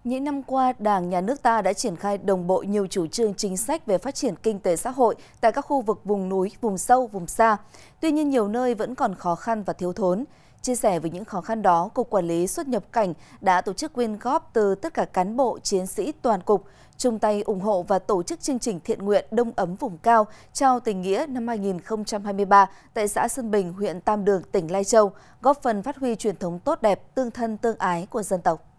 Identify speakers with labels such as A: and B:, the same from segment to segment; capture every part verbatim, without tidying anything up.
A: Những năm qua, Đảng, Nhà nước ta đã triển khai đồng bộ nhiều chủ trương chính sách về phát triển kinh tế xã hội tại các khu vực vùng núi, vùng sâu, vùng xa. Tuy nhiên, nhiều nơi vẫn còn khó khăn và thiếu thốn. Chia sẻ với những khó khăn đó, Cục Quản lý xuất nhập cảnh đã tổ chức quyên góp từ tất cả cán bộ, chiến sĩ toàn cục, chung tay ủng hộ và tổ chức chương trình thiện nguyện Đông ấm vùng cao trao tình nghĩa năm hai nghìn không trăm hai mươi ba tại xã Sơn Bình, huyện Tam Đường, tỉnh Lai Châu, góp phần phát huy truyền thống tốt đẹp, tương thân tương ái của dân tộc.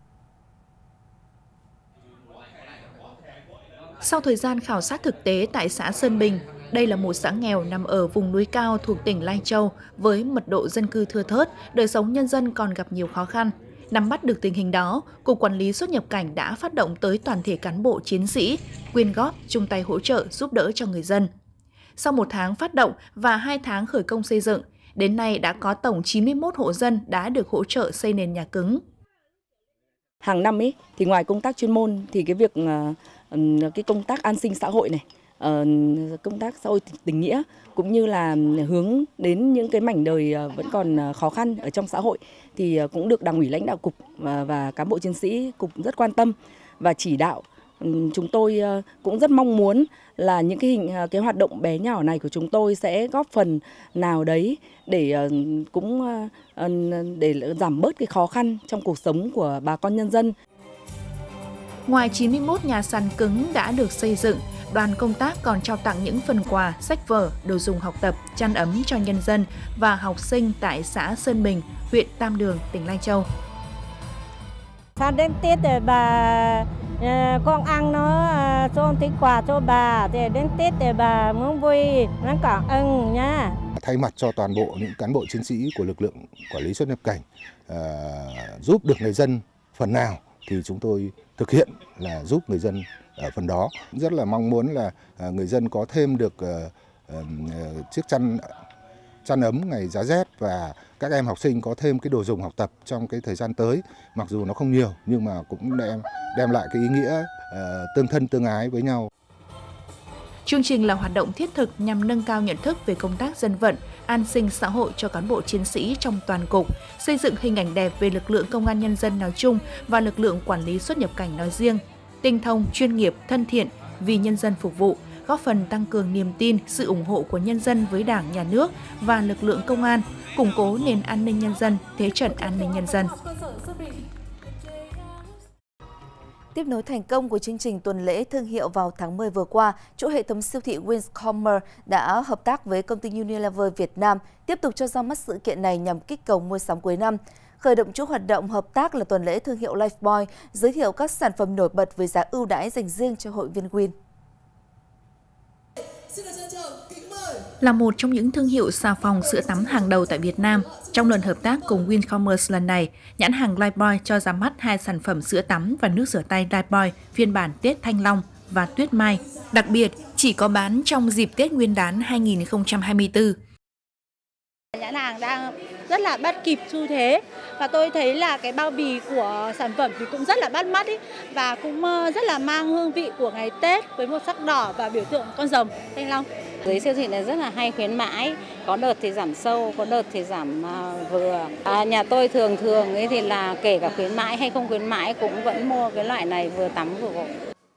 B: Sau thời gian khảo sát thực tế tại xã Sơn Bình, đây là một xã nghèo nằm ở vùng núi cao thuộc tỉnh Lai Châu với mật độ dân cư thưa thớt, đời sống nhân dân còn gặp nhiều khó khăn. Nắm bắt được tình hình đó, Cục Quản lý xuất nhập cảnh đã phát động tới toàn thể cán bộ chiến sĩ, quyên góp, chung tay hỗ trợ giúp đỡ cho người dân. Sau một tháng phát động và hai tháng khởi công xây dựng, đến nay đã có tổng chín mươi mốt hộ dân đã được hỗ trợ xây nền nhà cứng.
C: Hàng năm ấy thì ngoài công tác chuyên môn thì cái việc cái công tác an sinh xã hội này, công tác xã hội tình nghĩa cũng như là hướng đến những cái mảnh đời vẫn còn khó khăn ở trong xã hội thì cũng được Đảng ủy lãnh đạo cục và, và cán bộ chiến sĩ cục rất quan tâm và chỉ đạo. Chúng tôi cũng rất mong muốn là những cái hình cái hoạt động bé nhỏ này của chúng tôi sẽ góp phần nào đấy để cũng để giảm bớt cái khó khăn trong cuộc sống của bà con nhân dân.
B: Ngoài chín mươi mốt nhà sàn cứng đã được xây dựng, đoàn công tác còn trao tặng những phần quà, sách vở, đồ dùng học tập, chăn ấm cho nhân dân và học sinh tại xã Sơn Bình, huyện Tam Đường, tỉnh Lai Châu.
D: Sao đến Tết rồi bà con ăn nó cho tí quà cho bà, thì đến Tết thì bà muốn vui, nó cảm ơn nha.
E: Thay mặt cho toàn bộ những cán bộ chiến sĩ của lực lượng quản lý xuất nhập cảnh uh, giúp được người dân phần nào thì chúng tôi thực hiện là giúp người dân ở phần đó. Rất là mong muốn là uh, người dân có thêm được uh, uh, chiếc chăn chăn ấm ngày giá rét và các em học sinh có thêm cái đồ dùng học tập trong cái thời gian tới, mặc dù nó không nhiều nhưng mà cũng đem đem lại cái ý nghĩa uh, tương thân tương ái với nhau.
B: Chương trình là hoạt động thiết thực nhằm nâng cao nhận thức về công tác dân vận, an sinh xã hội cho cán bộ chiến sĩ trong toàn cục, xây dựng hình ảnh đẹp về lực lượng công an nhân dân nói chung và lực lượng quản lý xuất nhập cảnh nói riêng, tinh thông, chuyên nghiệp, thân thiện, vì nhân dân phục vụ, góp phần tăng cường niềm tin, sự ủng hộ của nhân dân với Đảng, Nhà nước và lực lượng công an, củng cố nền an ninh nhân dân, thế trận an ninh nhân dân.
A: Tiếp nối thành công của chương trình tuần lễ thương hiệu vào tháng mười vừa qua, chuỗi hệ thống siêu thị Wincommerce đã hợp tác với công ty Unilever Việt Nam tiếp tục cho ra mắt sự kiện này nhằm kích cầu mua sắm cuối năm. Khởi động chuỗi hoạt động hợp tác là tuần lễ thương hiệu Lifebuoy, giới thiệu các sản phẩm nổi bật với giá ưu đãi dành riêng cho hội viên Win.
B: Là một trong những thương hiệu xà phòng sữa tắm hàng đầu tại Việt Nam, trong lần hợp tác cùng Wincommerce lần này, nhãn hàng Lifebuoy cho ra mắt hai sản phẩm sữa tắm và nước rửa tay Lifebuoy phiên bản Tết Thanh Long và Tuyết Mai. Đặc biệt, chỉ có bán trong dịp Tết Nguyên đán hai nghìn không trăm hai mươi tư.
F: Nhãn hàng đang rất là bắt kịp xu thế và tôi thấy là cái bao bì của sản phẩm thì cũng rất là bắt mắt ý, và cũng rất là mang hương vị của ngày Tết với một sắc đỏ và biểu tượng con rồng Thanh Long.
G: Dưới siêu thị này rất là hay khuyến mãi, có đợt thì giảm sâu, có đợt thì giảm vừa. À, nhà tôi thường thường ấy thì là kể cả khuyến mãi hay không khuyến mãi cũng vẫn mua cái loại này vừa tắm vừa gội.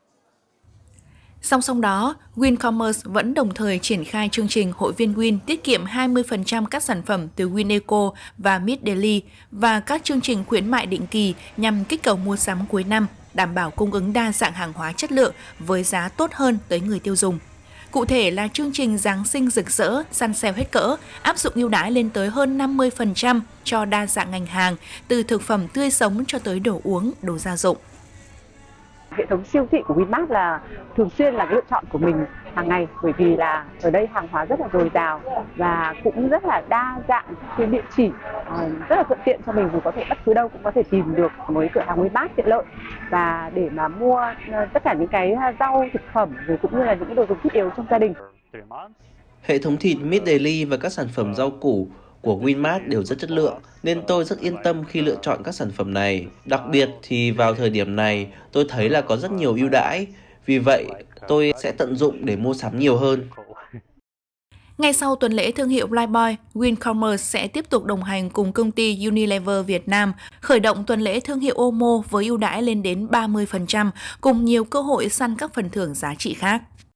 B: Song song đó, Wincommerce vẫn đồng thời triển khai chương trình hội viên Win tiết kiệm hai mươi phần trăm các sản phẩm từ Wineco và Mid Daily và các chương trình khuyến mại định kỳ nhằm kích cầu mua sắm cuối năm, đảm bảo cung ứng đa dạng hàng hóa chất lượng với giá tốt hơn tới người tiêu dùng. Cụ thể là chương trình Giáng sinh rực rỡ, săn sale hết cỡ, áp dụng ưu đãi lên tới hơn năm mươi phần trăm cho đa dạng ngành hàng, từ thực phẩm tươi sống cho tới đồ uống, đồ gia dụng.
H: Hệ thống siêu thị của Winmart là thường xuyên là cái lựa chọn của mình hàng ngày, bởi vì là ở đây hàng hóa rất là dồi dào và cũng rất là đa dạng cái địa chỉ, rất là thuận tiện cho mình, dù có thể bất cứ đâu cũng có thể tìm được với cửa hàng Winmart tiện lợi và để mà mua tất cả những cái rau thực phẩm rồi cũng như là những cái đồ dùng thiết yếu trong gia đình.
I: Hệ thống thịt Mid Daily và các sản phẩm rau củ của Winmart đều rất chất lượng, nên tôi rất yên tâm khi lựa chọn các sản phẩm này. Đặc biệt thì vào thời điểm này, tôi thấy là có rất nhiều ưu đãi, vì vậy tôi sẽ tận dụng để mua sắm nhiều hơn.
B: Ngay sau tuần lễ thương hiệu Lifebuoy, Wincommerce sẽ tiếp tục đồng hành cùng công ty Unilever Việt Nam, khởi động tuần lễ thương hiệu Omo với ưu đãi lên đến ba mươi phần trăm, cùng nhiều cơ hội săn các phần thưởng giá trị khác.